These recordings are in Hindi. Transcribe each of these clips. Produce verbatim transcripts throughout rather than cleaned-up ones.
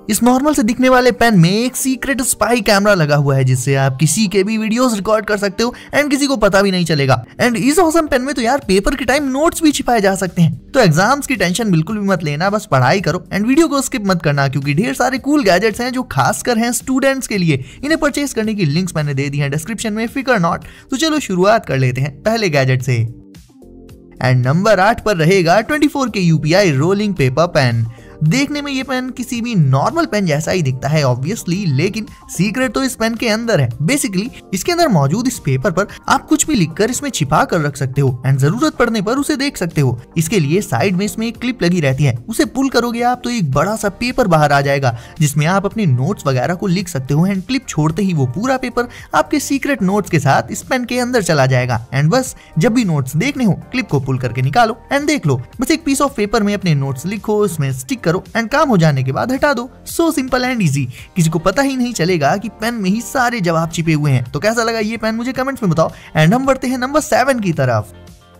इस नॉर्मल से दिखने वाले पेन में एक सीक्रेट स्पाई कैमरा लगा हुआ है जिससे आप किसी के भी वीडियोस रिकॉर्ड कर सकते हो एंड किसी को पता भी नहीं चलेगा। एंड इस ऑसम पेन में तो यार पेपर के टाइम नोट्स भी छिपाए जा सकते हैं। तो एग्जाम्स की टेंशन बिल्कुल भी मत लेना, बस पढ़ाई करो एंड वीडियो को स्किप मत करना, क्योंकि ढेर सारे कूल गैजेट्स हैं जो खासकर हैं स्टूडेंट्स के लिए। इन्हें परचेज करने की लिंक्स मैंने दे दी हैं डिस्क्रिप्शन में, फिकर नॉट। तो चलो शुरुआत कर लेते हैं पहले गैजेट से। एंड नंबर आठ पर रहेगा twenty four K UPI rolling paper pen. देखने में ये पेन किसी भी नॉर्मल पेन जैसा ही दिखता है ऑब्वियसली, लेकिन सीक्रेट तो इस पेन के अंदर है। बेसिकली इसके अंदर मौजूद इस पेपर पर आप कुछ भी लिखकर इसमें छिपा कर रख सकते हो एंड जरूरत पड़ने पर उसे देख सकते हो। इसके लिए साइड में इसमें एक क्लिप लगी रहती है, उसे पुल करोगे आप तो एक बड़ा सा पेपर बाहर आ जाएगा जिसमें आप अपने नोट्स वगैरह को लिख सकते हो एंड क्लिप छोड़ते ही वो पूरा पेपर आपके सीक्रेट नोट्स के साथ इस पेन के अंदर चला जाएगा। एंड बस जब भी नोट्स देखने हो क्लिप को पुल करके निकालो एंड देख लो। बस एक पीस ऑफ पेपर में अपने नोट्स लिखो, उसमें स्टिक करो एंड काम हो जाने के बाद हटा दो। सो सिंपल एंड इजी, किसी को पता ही नहीं चलेगा कि पेन में ही सारे जवाब छिपे हुए हैं। तो कैसा लगा ये पेन मुझे कमेंट्स में बताओ। एंड हम बढ़ते हैं नंबर सेवन की तरफ।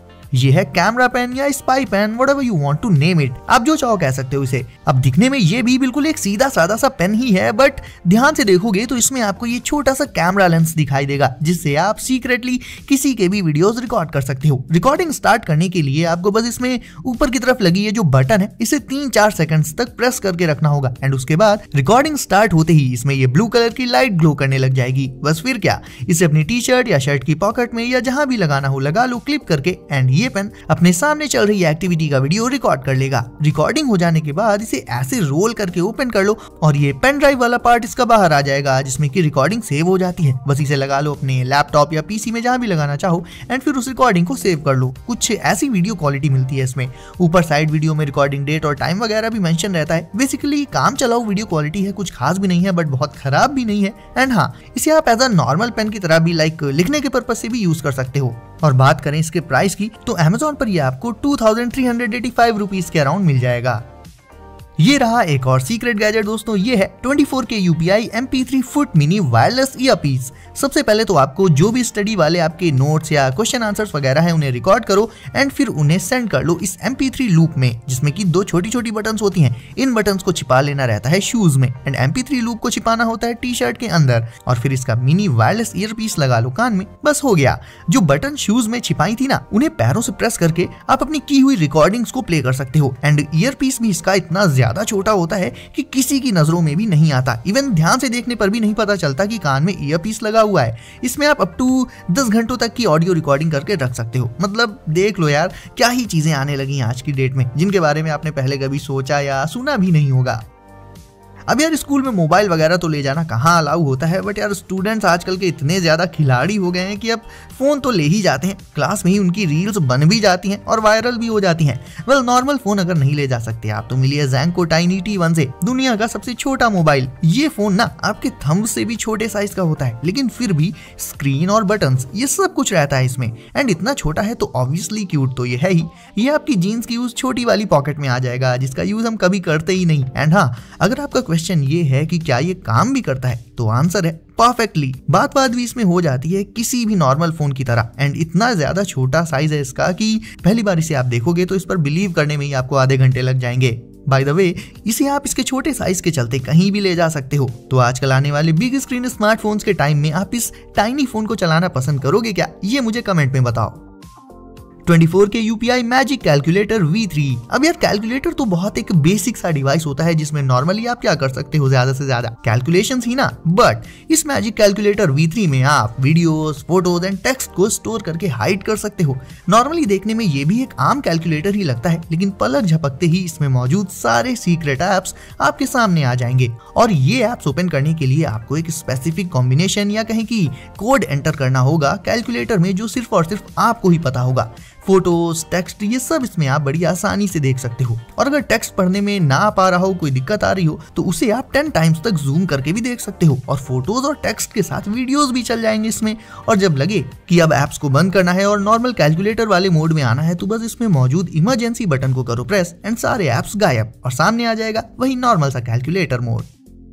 ये है कैमरा पेन या spy pen, whatever you want to name it, आप जो चाहो कह सकते हो इसे। अब दिखने में ये भी बिल्कुल एक सीधा साधा सा पेन ही है, बट ध्यान से देखोगे तो इसमें आपको ये छोटा सा कैमरा लेंस दिखाई देगा जिससे आप सीक्रेटली किसी के भी वीडियोस रिकॉर्ड कर सकते हो। रिकॉर्डिंग स्टार्ट करने के लिए आपको बस इसमें ऊपर की तरफ लगी ये जो बटन है इसे तीन चार सेकंड्स तक प्रेस करके रखना होगा एंड उसके बाद रिकॉर्डिंग स्टार्ट होते ही इसमें ये ब्लू कलर की लाइट ग्लो करने लग जाएगी। बस फिर क्या, इसे अपनी टी शर्ट या शर्ट की पॉकेट में या जहां भी लगाना हो लगा लो क्लिप करके एंड ये पेन अपने सामने चल रही एक्टिविटी का वीडियो रिकॉर्ड कर लेगा। रिकॉर्डिंग हो जाने के बाद इसे ऐसे रोल करके ओपन कर लो और ये पेन ड्राइव वाला पार्ट इसका बाहर आ जाएगा जिसमें कि रिकॉर्डिंग सेव हो जाती है। बस इसे लगा लो अपने लैपटॉप या पीसी में जहां भी लगाना चाहो एंड फिर उस रिकॉर्डिंग को सेव कर लो। कुछ ऐसी वीडियो क्वालिटी मिलती है इसमें। ऊपर साइड वीडियो में रिकॉर्डिंग डेट और टाइम वगैरह भी मेंशन रहता है। बेसिकली काम चलाओ वीडियो क्वालिटी है, कुछ खास भी नहीं है बट बहुत खराब भी नहीं है। एंड हाँ, इसे आप एज अ नॉर्मल पेन की तरह भी लाइक लिखने के पर्पज से भी यूज कर सकते हो। और बात करें इसके प्राइस की तो अमेज़न पर ये आपको two thousand three hundred eighty five rupees के अराउंड मिल जाएगा। ये रहा एक और सीक्रेट गैजेट दोस्तों, ये है twenty four K UPI M P three foot mini wireless earpiece. सबसे पहले तो आपको जो भी स्टडी वाले आपके नोट्स या क्वेश्चन आंसर्स वगैरह है उन्हें रिकॉर्ड करो एंड फिर उन्हें सेंड कर लो इस एम पी थ्री लूप में, जिसमें कि दो छोटी छोटी बटन्स होती हैं। इन बटन्स को छिपा लेना रहता है शूज में and M P three loop को छिपाना होता है टी शर्ट के अंदर और फिर इसका मिनी वायरलेस ईयरपीस लगा लो कान में। बस हो गया। जो बटन शूज में छिपाई थी ना, उन्हें पैरों से प्रेस करके आप अपनी की हुई रिकॉर्डिंग्स को प्ले कर सकते हो एंड ईयरपीस भी इसका इतना ज्यादा छोटा होता है कि किसी की नजरों में भी नहीं आता। इवन ध्यान से देखने पर भी नहीं पता चलता कि कान में ईयरपीस लगा हुआ है। इसमें आप अप टू दस घंटों तक की ऑडियो रिकॉर्डिंग करके रख सकते हो। मतलब देख लो यार, क्या ही चीजें आने लगी आज की डेट में जिनके बारे में आपने पहले कभी सोचा या सुना भी नहीं होगा। अब यार स्कूल में मोबाइल वगैरह तो ले जाना कहाँ अलाउ होता है, बट यार स्टूडेंट्स आजकल के इतने ज्यादा खिलाड़ी हो गए हैं कि अब फोन तो ले ही जाते हैं। क्लास में ही उनकी रील्स बन भी जाती हैं और वायरल भी हो जाती हैं। वेल नॉर्मल फोन अगर नहीं ले जा सकते आप तो मिलिए ज़ेंको टाइनी टी वन से, दुनिया का सबसे छोटा मोबाइल। ये फोन ना आपके थंब से भी छोटे साइज का होता है, लेकिन फिर भी स्क्रीन और बटन्स ये सब कुछ रहता है इसमें एंड इतना छोटा है तो ऑब्वियसली क्यूट तो ये है ही। ये आपकी जीन्स की उस छोटी वाली पॉकेट में आ जाएगा जिसका यूज हम कभी करते ही नहीं। एंड हाँ, अगर आपका क्वेश्चन ये है कि क्या ये काम भी करता है तो आंसर है परफेक्टली। बात बात भी इसमें हो जाती है किसी भी नॉर्मल फोन की तरह एंड इतना ज्यादा छोटा साइज है इसका कि पहली बार इसे आप देखोगे तो इस पर बिलीव करने में ही आपको आधे घंटे लग जाएंगे। बाय द वे, इसे आप इसके छोटे साइज के चलते कहीं भी ले जा सकते हो। तो आजकल आने वाले बिग स्क्रीन स्मार्टफोन्स के टाइम में आप इस टाइनी फोन को चलाना पसंद करोगे क्या, ये मुझे कमेंट में बताओ। Twenty four K UPI magic calculator V three. अब यार कैलकुलेटर तो बहुत एक बेसिक सा डिवाइस होता है जिसमें नॉर्मली आप क्या कर सकते हो, ज्यादा से ज्यादा कैलकुलेशंस ही ना। बट इस मैजिक कैलकुलेटर वी थ्री में आप वीडियोस, फोटोज एंड टेक्स्ट को स्टोर करके हाइड कर सकते हो। नॉर्मली देखने में ये भी एक आम कैलकुलेटर ही लगता है, लेकिन पलक झपकते ही इसमें मौजूद सारे सीक्रेट एप्स आपके सामने आ जाएंगे और ये एप्स ओपन करने के लिए आपको एक स्पेसिफिक कॉम्बिनेशन या कहीं की कोड एंटर करना होगा कैलकुलेटर में, जो सिर्फ और सिर्फ आपको ही पता होगा। फोटोज, टेक्स्ट ये सब इसमें आप बड़ी आसानी से देख सकते हो और अगर टेक्स्ट पढ़ने में ना पा रहा हो, कोई दिक्कत आ रही हो तो उसे आप टेन टाइम्स तक जूम करके भी देख सकते हो और फोटोज और टेक्स्ट के साथ वीडियोस भी चल जाएंगे इसमें। और जब लगे कि अब एप्स को बंद करना है और नॉर्मल कैलकुलेटर वाले मोड में आना है तो बस इसमें मौजूद इमरजेंसी बटन को करो प्रेस एंड सारे एप्स गायब और सामने आ जाएगा वही नॉर्मल सा कैलकुलेटर मोड।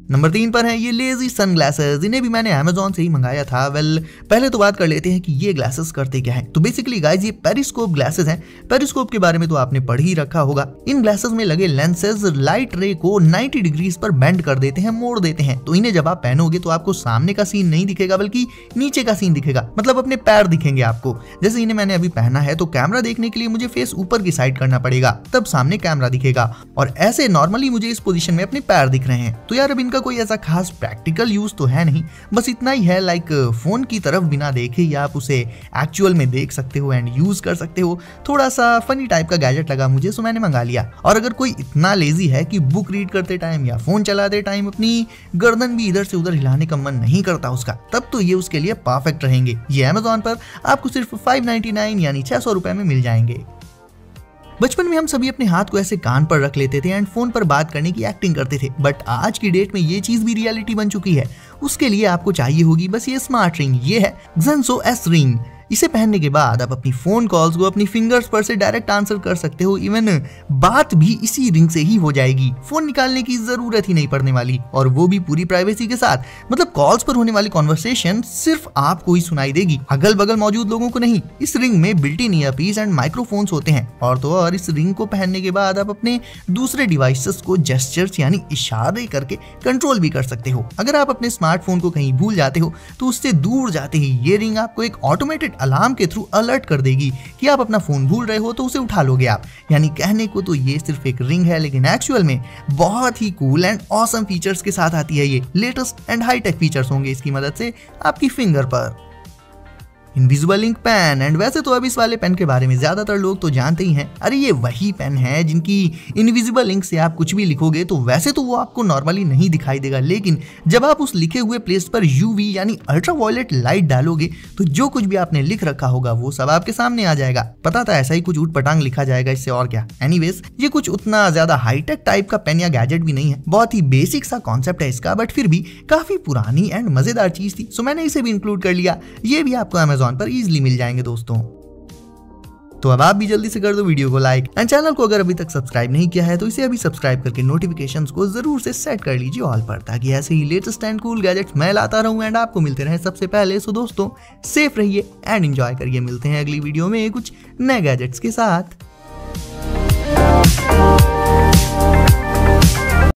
नंबर तीन पर है ये लेजी सन ग्लासेस। इन्हें भी मैंने अमेजोन से ही मंगाया था। वेल पहले तो बात कर लेते हैं कि ये ग्लासेस करते क्या है। तो बेसिकली गाइस ये पेरिस्कोप ग्लासेस हैं। पेरिस्कोप के बारे में तो आपने पढ़ ही रखा होगा। इन ग्लासेस में लगे लेंसेज लाइट रे को नब्बे डिग्रीज पर बेंड कर देते हैं, मोड़ देते हैं। तो इन्हें जब आप पहनोगे तो आपको सामने का सीन नहीं दिखेगा बल्कि नीचे का सीन दिखेगा, मतलब अपने पैर दिखेंगे आपको। जैसे इन्हें मैंने अभी पहना है तो कैमरा देखने के लिए मुझे फेस ऊपर की साइड करना पड़ेगा, तब सामने कैमरा दिखेगा। और ऐसे नॉर्मली मुझे इस पोजीशन में अपने पैर दिख रहे हैं। तो यार अब इनका कोई ऐसा खास प्रैक्टिकल यूज तो है नहीं, बस इतना ही है लाइक फोन की तरफ बिना देखे या आप उसे एक्चुअल में देख सकते हो एंड यूज कर सकते हो। थोड़ा सा फनी टाइप का गैजेट लगा मुझे, सो मैंने मंगा लिया। और अगर कोई इतना लेजी है कि बुक रीड करते टाइम या फोन चलाते टाइम अपनी गर्दन भी इधर से उधर हिलाने का मन नहीं करता उसका, तब तो ये उसके लिए परफेक्ट रहेंगे। ये अमेजोन पर आपको सिर्फ पाँच सौ निन्यानवे यानी छह सौ रुपए में मिल जाएंगे। बचपन में हम सभी अपने हाथ को ऐसे कान पर रख लेते थे एंड फोन पर बात करने की एक्टिंग करते थे, बट आज की डेट में ये चीज भी रियलिटी बन चुकी है। उसके लिए आपको चाहिए होगी बस ये स्मार्ट रिंग। ये है Zenso एस रिंग। इसे पहनने के बाद आप अपनी फोन कॉल्स को अपनी फिंगर्स पर से डायरेक्ट आंसर कर सकते हो। इवन बात भी इसी रिंग से ही हो जाएगी, फोन निकालने की जरूरत ही नहीं पड़ने वाली, और वो भी पूरी प्राइवेसी के साथ। मतलब कॉल्स पर होने वाली कॉन्वर्सेशन सिर्फ आपको ही सुनाई देगी, अगल बगल मौजूद लोगों को नहीं। इस रिंग में built in earpiece and microphones होते हैं। और तो और इस रिंग को पहनने के बाद आप अपने दूसरे डिवाइसेस को जेस्चर्स यानी इशारे करके कंट्रोल भी कर सकते हो। अगर आप अपने स्मार्टफोन को कहीं भूल जाते हो तो उससे दूर जाते ही ये रिंग आपको एक ऑटोमेटेड अलार्म के थ्रू अलर्ट कर देगी कि आप अपना फोन भूल रहे हो, तो उसे उठा लोगे आप। यानी कहने को तो ये सिर्फ एक रिंग है, लेकिन एक्चुअल में बहुत ही कूल एंड ऑसम फीचर्स के साथ आती है। ये latest and high tech features होंगे इसकी मदद से आपकी फिंगर पर। Invisible ink pen. एंड वैसे तो अब इस वाले पेन के बारे में ज्यादातर लोग तो जानते ही हैं। अरे ये वही पेन है जिनकी इनविजिबल इंक से आप कुछ भी लिखोगे तो वैसे तो वो आपको नॉर्मली नहीं दिखाई देगा, लेकिन जब आप उस लिखे हुए प्लेस पर यूवी यानी अल्ट्रावायलेट लाइट डालोगे तो जो कुछ भी आपने लिख रखा होगा वो सब आपके सामने आ जाएगा। पता था ऐसा ही कुछ ऊटपटांग लिखा जाएगा इससे, और क्या। एनीवेज ये कुछ उतना ज्यादा हाईटेक टाइप का पेन या गैजेट भी नहीं है, बहुत ही बेसिक सा कॉन्सेप्ट है इसका, बट फिर भी काफी पुरानी एंड मजेदार चीज थी, सो मैंने इसे भी इंक्लूड कर लिया। ये भी आपको अमेजोन पर इजीली मिल जाएंगे दोस्तों। तो अब आप भी जल्दी से कर दो वीडियो को लाइक एंड चैनल को अगर अभी तक सब्सक्राइब नहीं किया है तो इसे अभी सब्सक्राइब करके नोटिफिकेशंस को जरूर से सेट कर लीजिए ऑल पर, ताकि ऐसे ही लेटेस्ट एंड कूल गैजेट्स मैं लाता रहूं एंड आपको मिलते रहे सबसे पहले। सो दोस्तों सेफ रहिए एंड एंजॉय करिए। मिलते हैं अगली वीडियो में कुछ नए गैजेट्स के साथ।